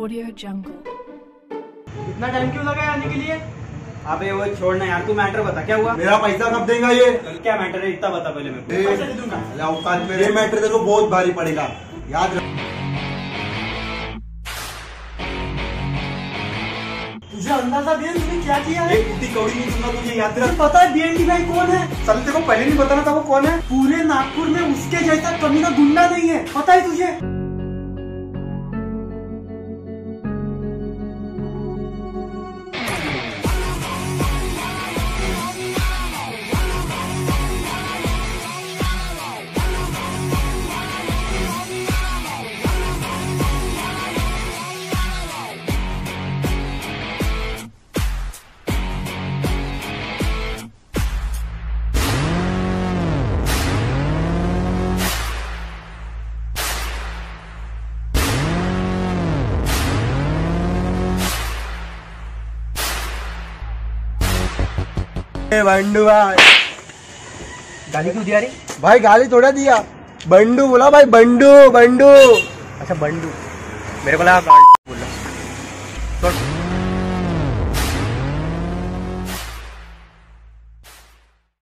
Audio Jungle. इतना time क्यों लगा आने के लिए? अबे वो छोड़ना यार, तू मैटर बता क्या हुआ? मेरा पैसा कब देगा ये? क्या मैटर है इतना बता पहले मेरे को। पैसे दे दूंगा। औकात में ये मैटर देखो बहुत भारी पड़ेगा, याद रख। तुझे अंदाजा भी है तूने क्या किया है? एक कुत्ती कौड़ी नहीं दूंगा तुझे, याद रख। तुझे पता है बीएनडी भाई कौन है? चल तेरे को पहले नहीं बताना था वो कौन है? पूरे नागपुर में उसके जैसा कमीना गुंडा नहीं है, पता है तुझे? बंडू भाई गाली क्यों दिया रे? भाई गाली थोड़ा दिया, बंडू बोला भाई, बंडू बंडू। अच्छा बंडू, मेरे को लगा बोला।